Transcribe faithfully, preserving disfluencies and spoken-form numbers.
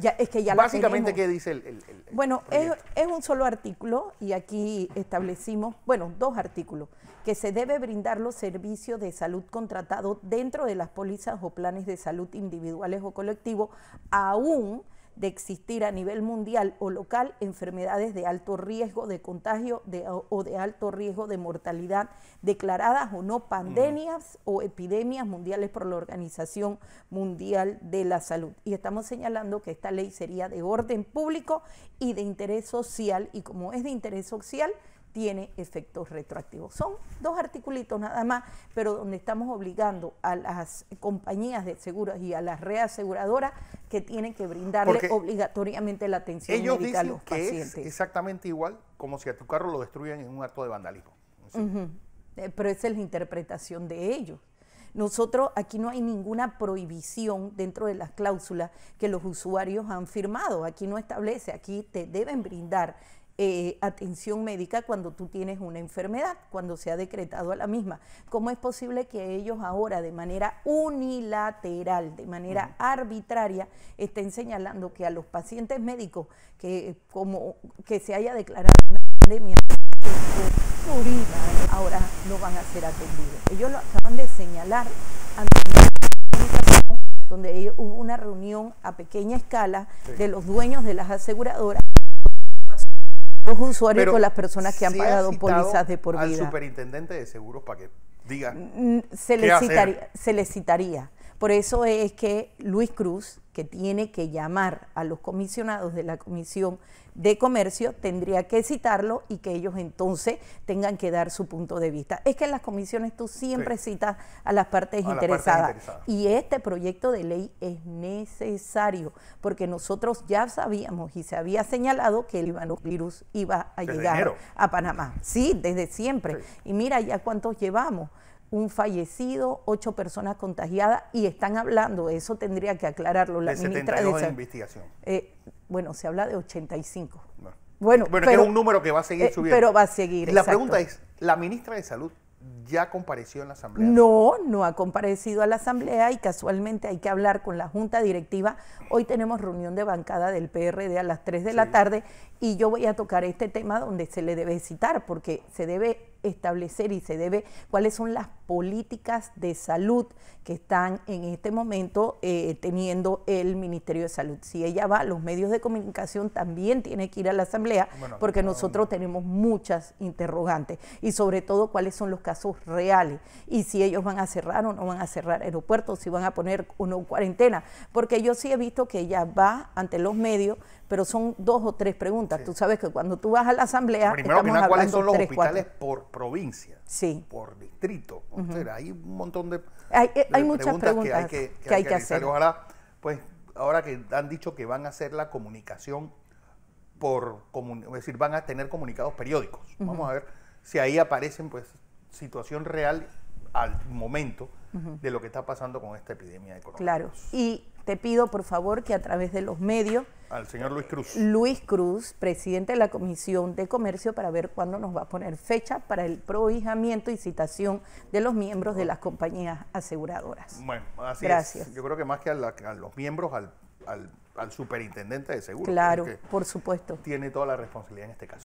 Ya, es que ya la Básicamente, tenemos. ¿qué dice el, el, el Bueno, es, proyecto? es un solo artículo y aquí establecimos, bueno, dos artículos, que se debe brindar los servicios de salud contratados dentro de las pólizas o planes de salud individuales o colectivos, aún de existir a nivel mundial o local enfermedades de alto riesgo de contagio de, o de alto riesgo de mortalidad, declaradas o no pandemias mm. o epidemias mundiales por la Organización Mundial de la Salud. Y estamos señalando que esta ley sería de orden público y de interés social, y como es de interés social, tiene efectos retroactivos. Son dos articulitos nada más, pero donde estamos obligando a las compañías de seguros y a las reaseguradoras que tienen que brindarle Porque obligatoriamente la atención médica a los que pacientes. Es exactamente igual como si a tu carro lo destruyan en un acto de vandalismo. ¿Sí? Uh-huh. eh, pero esa es la interpretación de ellos. Nosotros, aquí no hay ninguna prohibición dentro de las cláusulas que los usuarios han firmado. Aquí no establece, aquí te deben brindar Eh, atención médica cuando tú tienes una enfermedad, cuando se ha decretado a la misma. ¿Cómo es posible que ellos ahora de manera unilateral, de manera uh-huh. arbitraria, estén señalando que a los pacientes médicos que, como, que se haya declarado una pandemia ahora no van a ser atendidos? Ellos lo acaban de señalar ante una donde ellos, hubo una reunión a pequeña escala sí. de los dueños de las aseguradoras, los usuarios Pero con las personas que han pagado pólizas de por vida. Al superintendente de seguros para que diga se le citaría, se le citaría. Por eso es que Luis Cruz, que tiene que llamar a los comisionados de la Comisión de Comercio, tendría que citarlo y que ellos entonces tengan que dar su punto de vista. Es que en las comisiones tú siempre sí. citas a las partes a interesadas. Las partes interesadas. Y este proyecto de ley es necesario, porque nosotros ya sabíamos y se había señalado que el virus iba a desde llegar enero. a Panamá. Sí, desde siempre. Sí. Y mira ya cuántos llevamos. Un fallecido, ocho personas contagiadas, y están hablando, eso tendría que aclararlo la de ministra setenta y dos de en investigación. Eh, bueno, se habla de ochenta y cinco. No. Bueno, bueno pero, que es un número que va a seguir eh, subiendo. Pero va a seguir, Y la exacto. pregunta es, ¿la ministra de Salud ya compareció en la asamblea? No, no ha comparecido a la asamblea y casualmente hay que hablar con la junta directiva. Hoy tenemos reunión de bancada del P R D a las tres de sí. la tarde y yo voy a tocar este tema donde se le debe citar, porque se debe establecer y se debe cuáles son las políticas de salud que están en este momento eh, teniendo el Ministerio de Salud. Si ella va, los medios de comunicación también tienen que ir a la asamblea, bueno, porque no, nosotros no. tenemos muchas interrogantes y sobre todo cuáles son los casos reales y si ellos van a cerrar o no van a cerrar aeropuertos, si van a poner o no cuarentena, porque yo sí he visto que ella va ante los medios, pero son dos o tres preguntas. Sí. Tú sabes que cuando tú vas a la asamblea, primero estamos hablando cuáles son los tres, hospitales cuatro. por provincia, sí. por distrito. Uh-huh. O sea, hay un montón de, hay, de hay muchas preguntas que hay que, que, que, hay que, que hacer. hacer. Ojalá, pues, ahora que han dicho que van a hacer la comunicación por, es decir, van a tener comunicados periódicos. Uh-huh. Vamos a ver si ahí aparecen, pues, situación real al momento uh-huh. de lo que está pasando con esta epidemia de coronavirus. Claro, y te pido por favor que a través de los medios, al señor Luis Cruz. Luis Cruz, presidente de la Comisión de Comercio, para ver cuándo nos va a poner fecha para el prohijamiento y citación de los miembros de las compañías aseguradoras. Bueno, así Gracias. es. Yo creo que más que a, la, a los miembros, al, al, al superintendente de seguros. Claro, por supuesto. Tiene toda la responsabilidad en este caso.